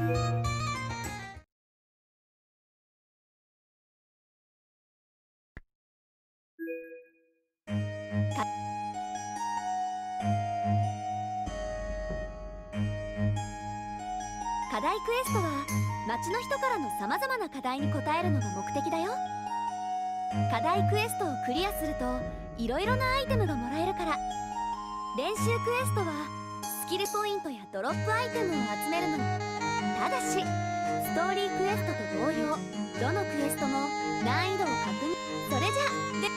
課題クエストは町の人からのさまざまな課題に答えるのが目的だよ。課題クエストをクリアするといろいろなアイテムがもらえるから。練習クエストはスキルポイントやドロップアイテムを集めるのに。ただしストーリークエストと同様、どのクエストも難易度を確認。それじゃあ